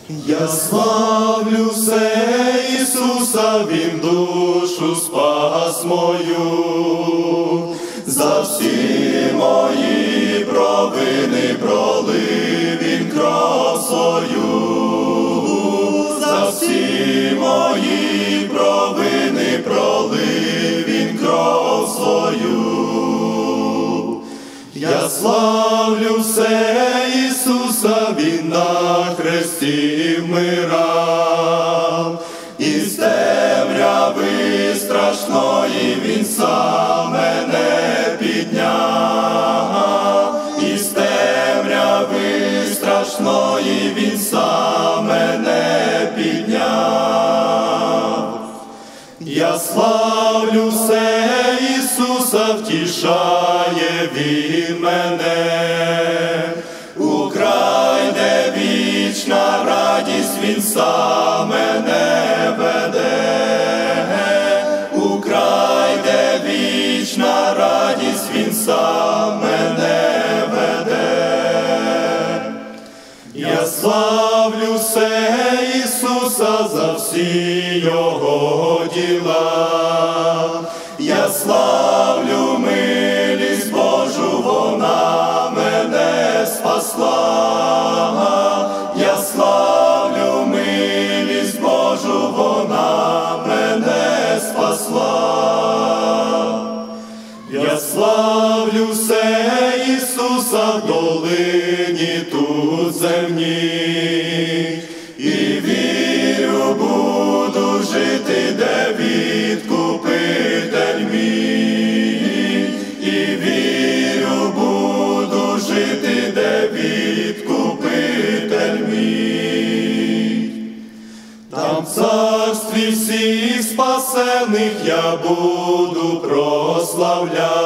Я славлю все Ісуса, Він душу спас мою, за всі мої провини пролив Він кров свою, за всі мої провини пролив Він кров свою. Я славлю все Ісуса, Він на хресті вмирав, із темряви страшної Він сам мене підняв, із темряви страшної Він сам мене підняв. Я славлю все Ісуса, втішає Він мене, у край, де вічна радість Він сам мене веде, у край, де вічна радість Він сам мене веде. Я славлю все Ісуса за всі Його діла, я славлю милість Божу, вона мене спасла, я славлю милість Божу, вона мене спасла. Я славлю все Ісуса в долині тут земній, і вірю, буду жити, де відкупитель мій, і вірю, буду жити, де відкупитель мій. Там в царстві всіх спасених я буду прославляти